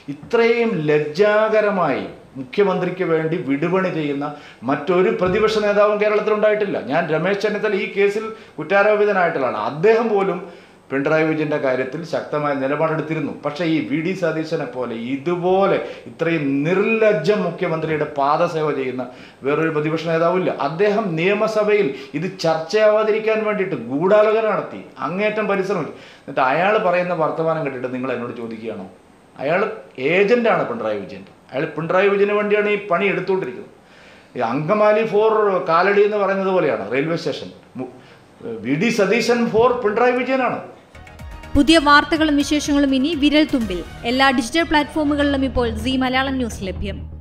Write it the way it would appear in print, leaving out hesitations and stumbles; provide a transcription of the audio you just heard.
ഇത്രയും ലജ്ജാകരമായി മുഖ്യമന്ത്രിക്ക് വേണ്ടി വിടുപണി ചെയ്യുന്ന മറ്റൊരു പ്രതിപക്ഷ നേതാവും കേരളത്തിലുണ്ടായിട്ടില്ല. ഞാൻ രമേശ് ചെന്നിത്തല ഈ കേസിൽ കുറ്റാരോപിതനായിട്ടുള്ളതാണ്. അദ്ദേഹം പോലും പിണറായി വിജയൻ്റെ കാര്യത്തിൽ ശക്തമായ നിലപാടെടുത്തിരുന്നു. പക്ഷേ ഈ വി ഡി സതീശനെ പോലെ ഇതുപോലെ ഇത്രയും നിർലജ്ജം മുഖ്യമന്ത്രിയുടെ പാദസേവ ചെയ്യുന്ന വേറൊരു പ്രതിപക്ഷ നേതാവില്ല. അദ്ദേഹം നിയമസഭയിൽ ഇത് ചർച്ചയാവാതിരിക്കാൻ വേണ്ടിയിട്ട് ഗൂഢാലോചന നടത്തി, അങ്ങേറ്റം പരിശ്രമിച്ചു. എന്നിട്ട് അയാൾ പറയുന്ന വർത്തമാനം കേട്ടിട്ട് നിങ്ങൾ എന്നോട് ചോദിക്കുകയാണോ? അയാൾ ഏജൻ്റാണ് പിണറായി വിജയൻ്റെ. അയാൾ പിണറായി വിജയന് വേണ്ടിയാണ് ഈ പണി എടുത്തുകൊണ്ടിരിക്കുന്നത്. ഈ അങ്കമാലി ഫോർ കാലടി എന്ന് പറയുന്നത് പോലെയാണ് railway station. V D Satheesan for Pinarayi വിജയനാണ്. പുതിയ വാർത്തകളും വിശേഷങ്ങളും ഇനി വിരൽ തുമ്പിൽ. എല്ലാ ഡിജിറ്റൽ പ്ലാറ്റ്ഫോമുകളിലും ഇപ്പോൾ സീ മലയാളം ന്യൂസ് ലഭ്യം.